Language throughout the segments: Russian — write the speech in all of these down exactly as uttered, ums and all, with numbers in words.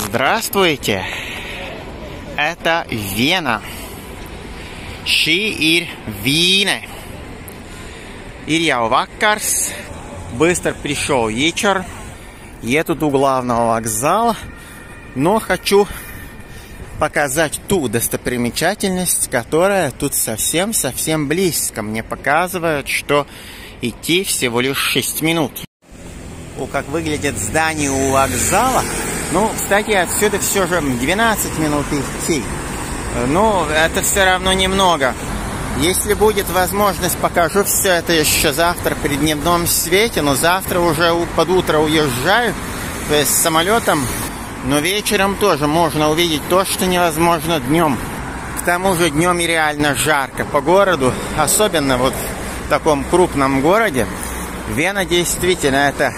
Здравствуйте! Это Вена. Šī ir Вīne. Ir jau vakars. Быстро пришел вечер. Я тут у главного вокзала. Но хочу показать ту достопримечательность, которая тут совсем-совсем близко. Мне показывают, что идти всего лишь шесть минут. О, как выглядит здание у вокзала. Ну, кстати, отсюда все же двенадцать минут идти. Но это все равно немного. Если будет возможность, покажу все это еще завтра при дневном свете. Но завтра уже под утро уезжаю, то есть самолетом. Но вечером тоже можно увидеть то, что невозможно днем. К тому же днем и реально жарко по городу. Особенно вот в таком крупном городе. Вена действительно это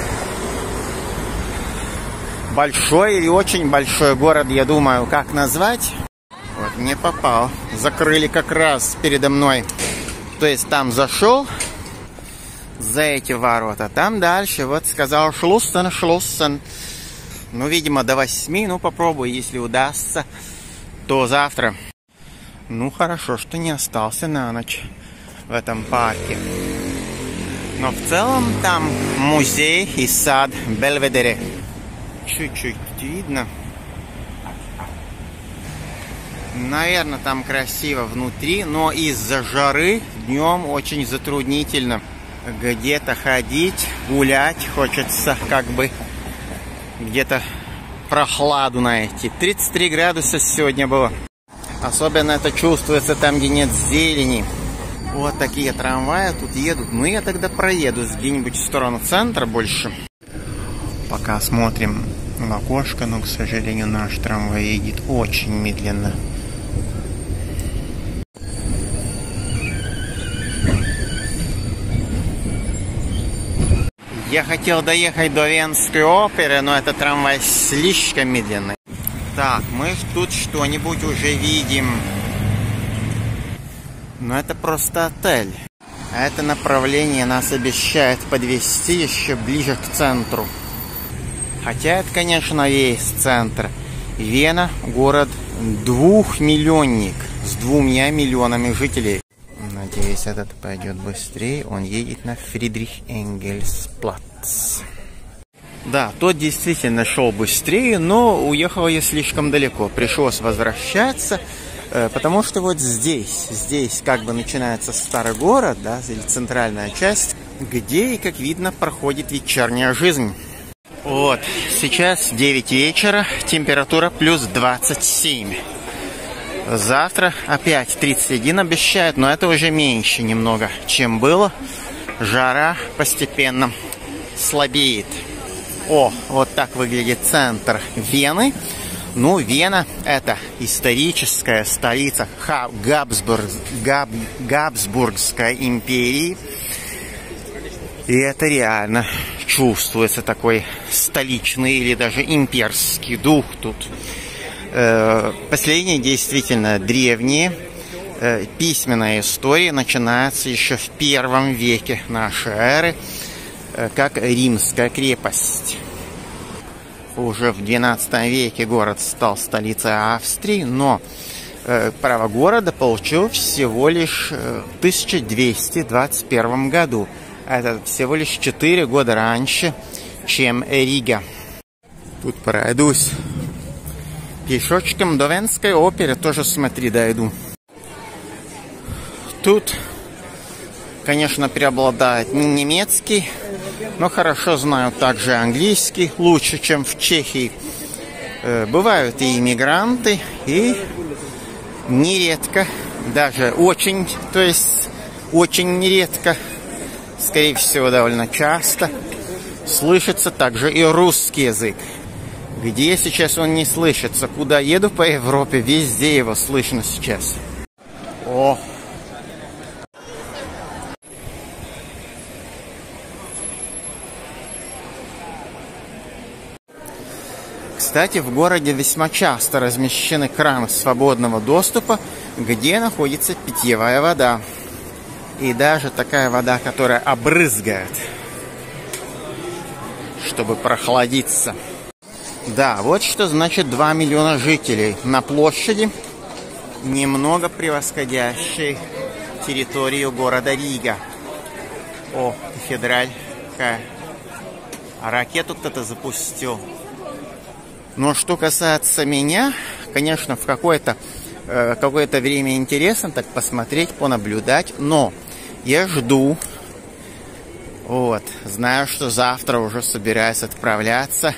большой или очень большой город, я думаю, как назвать. Вот, не попал. Закрыли как раз передо мной. То есть там зашел за эти ворота. Там дальше, вот сказал Шлуссен, Шлуссен. Ну, видимо, до восьми. Ну, попробую, если удастся, то завтра. Ну, хорошо, что не остался на ночь в этом парке. Но в целом там музей и сад Бельведере. Чуть-чуть видно. Наверное, там красиво внутри, но из-за жары днем очень затруднительно где-то ходить, гулять. Хочется как бы где-то прохладу найти. тридцать три градуса сегодня было. Особенно это чувствуется там, где нет зелени. Вот такие трамваи тут едут. Ну, я тогда проеду где-нибудь в сторону центра больше. Пока смотрим в окошко, но, к сожалению, наш трамвай едет очень медленно. Я хотел доехать до Венской оперы, но этот трамвай слишком медленный. Так, мы тут что-нибудь уже видим. Но это просто отель. А это направление нас обещает подвести еще ближе к центру. Хотя это, конечно, есть центр. Вена – город двухмиллионник с двумя миллионами жителей. Надеюсь, этот пойдет быстрее. Он едет на Фридрих-Энгельс-плац. Да, тот действительно шел быстрее, но уехал я слишком далеко. Пришлось возвращаться, потому что вот здесь, здесь как бы начинается старый город, да, или центральная часть, где, как видно, проходит вечерняя жизнь. Вот, сейчас девять вечера, температура плюс двадцать семь. Завтра опять тридцать один обещают, но это уже меньше немного, чем было. Жара постепенно слабеет. О, вот так выглядит центр Вены. Ну, Вена – это историческая столица Габсбург, Габ, Габсбургской империи. И это реально чувствуется такой столичный или даже имперский дух тут. Э, последние действительно древние. Э, письменная история начинается еще в первом веке нашей эры, э, как Римская крепость. Уже в двенадцатом веке город стал столицей Австрии, но э, право города получил всего лишь э, в тысяча двести двадцать первом году. Это всего лишь четыре года раньше, чем Рига. Тут пройдусь пешочком до Венской оперы, тоже, смотри, дойду. Тут, конечно, преобладает немецкий, но хорошо знаю также английский, лучше, чем в Чехии. Бывают и иммигранты, и нередко, даже очень, то есть очень нередко, скорее всего, довольно часто, слышится также и русский язык. Где сейчас он не слышится? Куда еду по Европе, везде его слышно сейчас. О! Кстати, в городе весьма часто размещены краны свободного доступа, где находится питьевая вода. И даже такая вода, которая обрызгает, чтобы прохладиться. Да, вот что значит два миллиона жителей на площади, немного превосходящей территорию города Рига. О, кафедраль какая. А ракету кто-то запустил. Но что касается меня, конечно, в какое-то э, какое-то время интересно так посмотреть, понаблюдать, но я жду, вот, знаю, что завтра уже собираюсь отправляться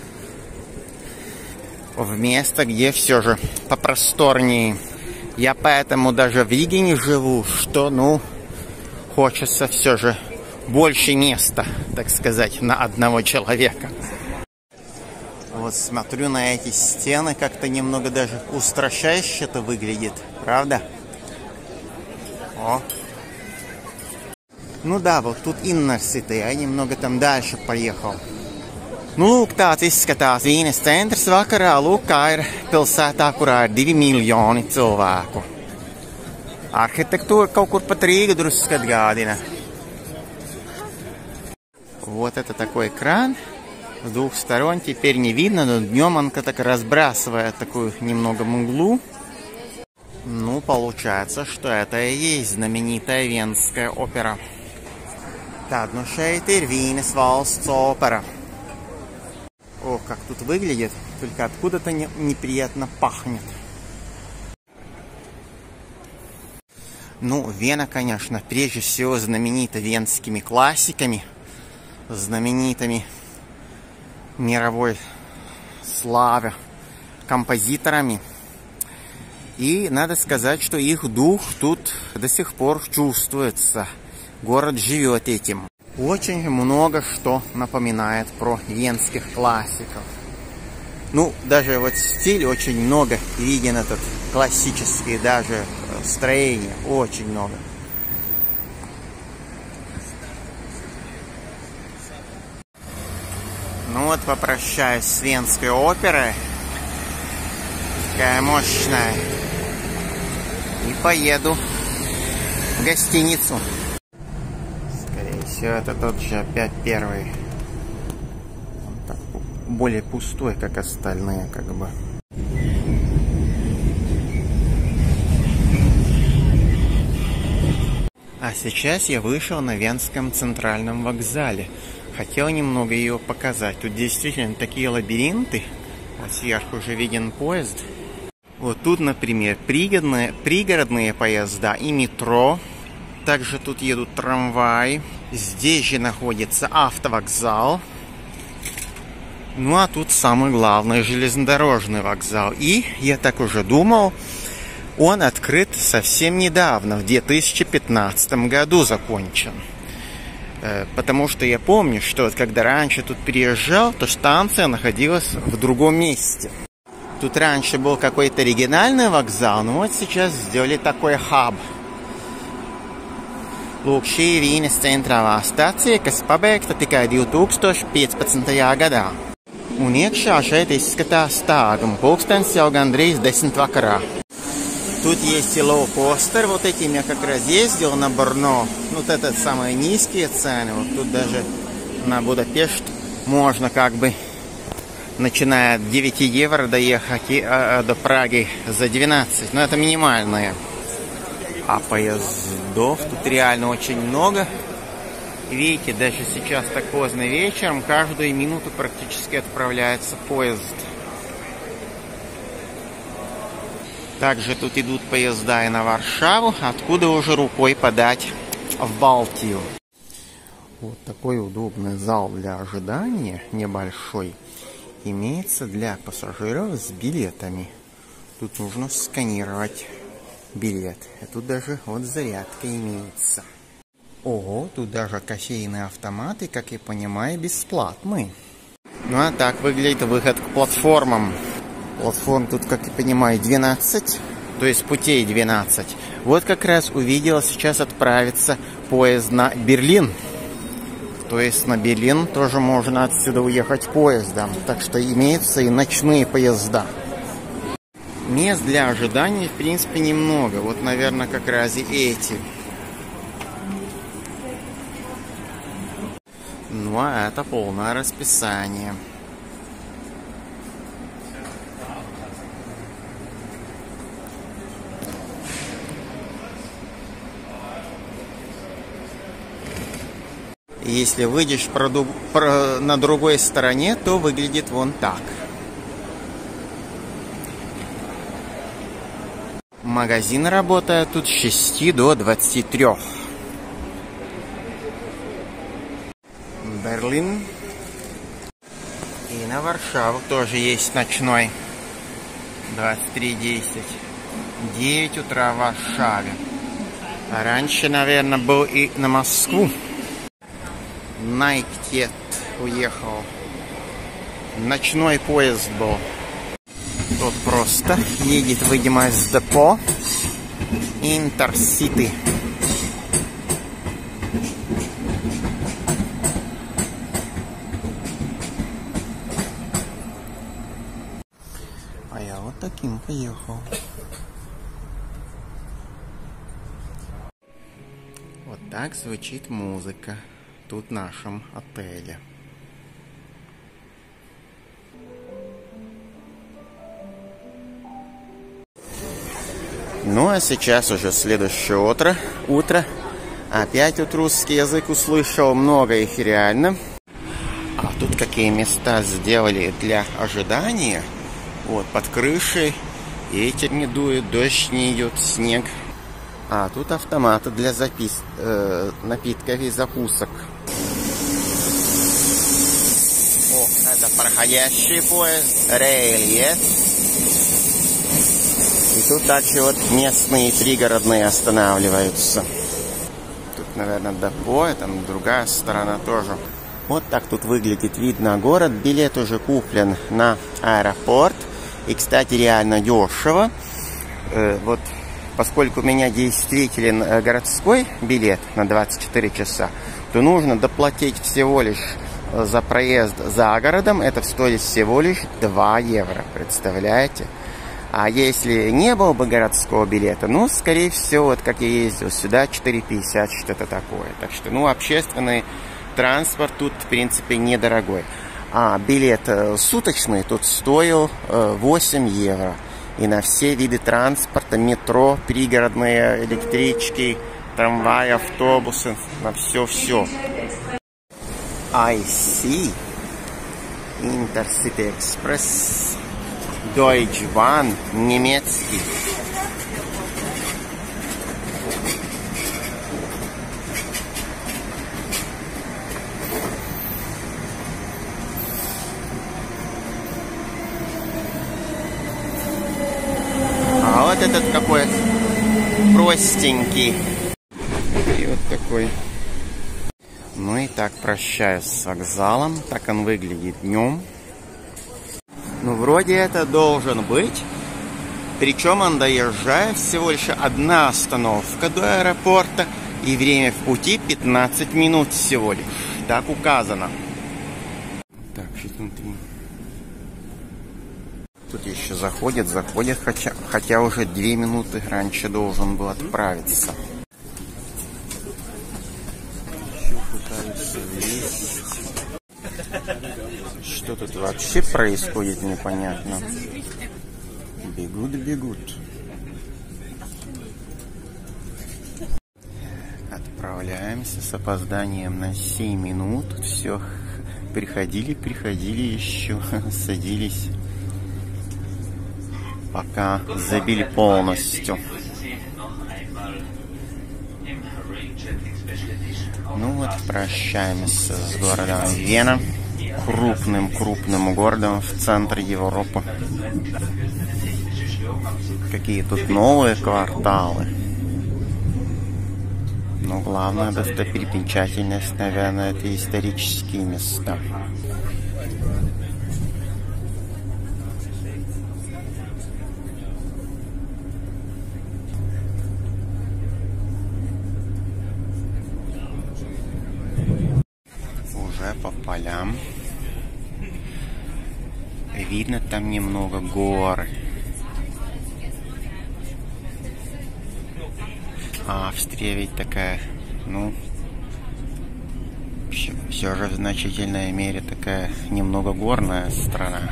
в место, где все же попросторнее. Я поэтому даже в Риге не живу, что, ну, хочется все же больше места, так сказать, на одного человека. Вот смотрю на эти стены, как-то немного даже устрашающе это выглядит, правда? О. Ну да, вот тут Inner-City, я немного там дальше поехал. Nu, lūk, tāds izskatās Vīnes centrs vakarā. Lūk, kā ir pilsētā, kurā ir divi miljoni cilvēku. Arhitektūra kaut kur pat Rīgu drusku atgādina. Вот это такой экран с двух сторон. Теперь не видно, но днем он так разбрасывает такую немного мглу. Ну, получается, что это и есть знаменитая Венская опера. Tad nu šeit ir Vīnes valsts opera. О, как тут выглядит, только откуда-то не, неприятно пахнет. Ну, Вена, конечно, прежде всего знаменита венскими классиками, знаменитыми мировой славе композиторами. И надо сказать, что их дух тут до сих пор чувствуется. Город живет этим. Очень много что напоминает про венских классиков. Ну, даже вот стиль очень много виден, этот классический, даже строение, очень много. Ну вот, попрощаюсь с Венской оперой. Такая мощная. И поеду в гостиницу. Все это тот же опять первый. Он так, более пустой, как остальные, как бы. А сейчас я вышел на Венском центральном вокзале. Хотел немного ее показать. Тут действительно такие лабиринты. Вот сверху уже виден поезд. Вот тут, например, пригородные, пригородные поезда и метро. Также тут едут трамваи. Здесь же находится автовокзал. Ну а тут самый главный железнодорожный вокзал. И, я так уже думал, он открыт совсем недавно, в две тысячи пятнадцатом году закончен. Потому что я помню, что вот когда раньше тут приезжал, то станция находилась в другом месте. Тут раньше был какой-то региональный вокзал, но вот сейчас сделали такой хаб. Lūk, šī ir Vīnes centrālā stacija, kas pabeigta tikai divi tūkstoši piecpadsmitajā gadā. Un iekšā šeit izskatās tā, un pulkstens jau gandrīz desmit vakarā. Тут есть и лоу-костер, вот этим я как раз ездил на Брно. Вот это самые низкие цены. Вот тут даже на Будапешт можно как бы, начиная от девяти евро, доехать и, а, до Праги за двенадцать. Но это минимальные. А поездов тут реально очень много. Видите, даже сейчас так поздно вечером, каждую минуту практически отправляется поезд. Также тут идут поезда и на Варшаву, откуда уже рукой подать в Балтию. Вот такой удобный зал для ожидания, небольшой, имеется для пассажиров с билетами. Тут нужно сканировать билет. И тут даже вот зарядка имеется. Ого, тут даже кофейные автоматы, как я понимаю, бесплатные. Ну а так выглядит выход к платформам. Платформ тут, как я понимаю, двенадцать, то есть путей двенадцать. Вот как раз увидела, сейчас отправится поезд на Берлин. То есть на Берлин тоже можно отсюда уехать поездом. Так что имеются и ночные поезда. Мест для ожидания, в принципе, немного. Вот, наверное, как раз и эти. Ну, а это полное расписание. Если выйдешь проду... про... на другой стороне, то выглядит вон так. Магазин работает тут с шести до двадцати трёх. Берлин. И на Варшаву тоже есть ночной. двадцать три десять. девять утра в Варшаве. А раньше, наверное, был и на Москву. Найктет уехал. Ночной поезд был. Тут просто едет, видимо, из депо. Интерсити. А я вот таким поехал. Вот так звучит музыка тут в нашем отеле. Ну а сейчас уже следующее утро. Утро. Опять вот русский язык услышал, много их реально. А тут какие места сделали для ожидания. Вот под крышей. Ветер не дует, дождь не идет, снег. А тут автоматы для запис... э, напитков и закусок. О, это проходящий поезд, рельеф. И тут также вот местные пригородные останавливаются. Тут, наверное, депо, там другая сторона тоже. Вот так тут выглядит, видно город. Билет уже куплен на аэропорт. И, кстати, реально дешево. Э, вот, поскольку у меня действителен городской билет на двадцать четыре часа, то нужно доплатить всего лишь за проезд за городом. Это стоит всего лишь два евро. Представляете? А если не было бы городского билета, ну, скорее всего, вот как я ездил сюда, четыре пятьдесят, что-то такое. Так что, ну, общественный транспорт тут, в принципе, недорогой. А билет суточный тут стоил восемь евро. И на все виды транспорта, метро, пригородные электрички, трамваи, автобусы, на все-все. ай си, Intercity Express, Deutsche Bahn, немецкий. А вот этот какой простенький. И вот такой. Ну и так прощаюсь с вокзалом. Так он выглядит днем. Ну, вроде это должен быть. Причем он доезжает всего лишь одна остановка до аэропорта. И время в пути пятнадцать минут всего лишь. Так указано. Так, что внутри. Тут еще заходит, заходит, хотя, хотя уже две минуты раньше должен был отправиться. Еще пытаются влезть. Что тут вообще происходит, непонятно. Бегут, бегут. Отправляемся с опозданием на семь минут. Все, приходили, приходили еще, садились. Пока забили полностью. Ну вот, прощаемся с городом Вена. Крупным-крупным городом в центре Европы. Какие тут новые кварталы. Но главная достопримечательность, наверное, это исторические места. Уже по полям. Видно там немного гор. Австрия ведь такая, ну, все, все же в значительной мере такая немного горная страна.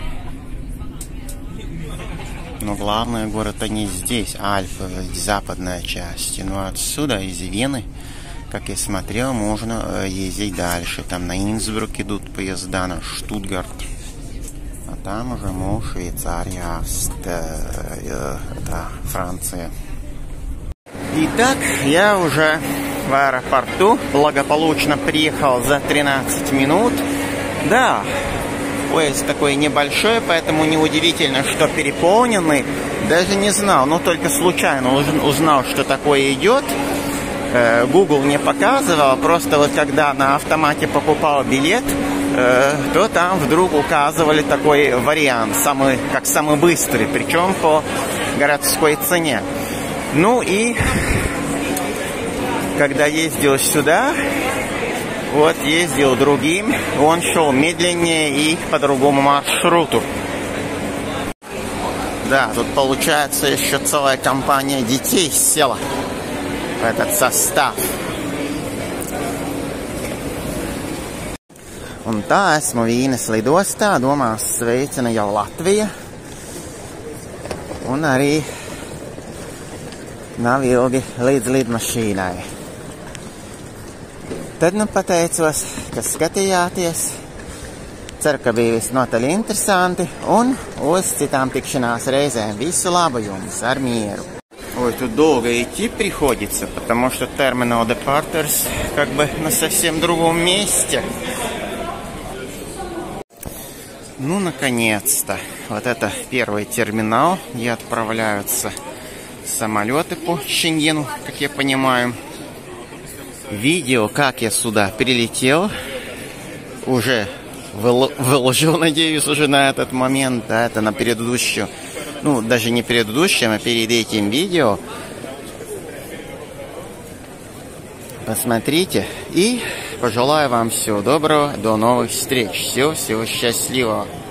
Но главный город-то не здесь, Альпы, западная часть. Но отсюда, из Вены, как я смотрел, можно ездить дальше. Там на Инсбрук идут поезда, на Штутгарт. А там уже, мол, Швейцария, э, да, Франция. Итак, я уже в аэропорту. Благополучно приехал за тринадцать минут. Да, поезд такой небольшой, поэтому неудивительно, что переполненный. Даже не знал, но только случайно узнал, что такое идет. Google не показывал, просто вот когда на автомате покупал билет, то там вдруг указывали такой вариант, самый, как самый быстрый, причем по городской цене. Ну и когда ездил сюда, вот ездил другим, он шел медленнее и по другому маршруту. Да, тут получается еще целая компания детей села в этот sastāv. Un tā esmu Vīnes lidostā, domās sveicina jau Latvija. Un arī nav ilgi līdz lidmašīnai. Tad nu pateicos, ka skatījāties. Ceru, ka bija visnotaļ interesanti. Un uz citām tikšanās reizēm. Visu labu jums, ar mieru! Ой, тут долго идти приходится, потому что Terminal Departures как бы на совсем другом месте. Ну, наконец-то. Вот это первый терминал, где отправляются самолеты по Шенгену, как я понимаю. Видео, как я сюда прилетел, уже выложил, надеюсь, уже на этот момент. Да, это на предыдущую. Ну, даже не предыдущем, а перед этим видео. Посмотрите. И пожелаю вам всего доброго. До новых встреч. Всего-всего счастливого.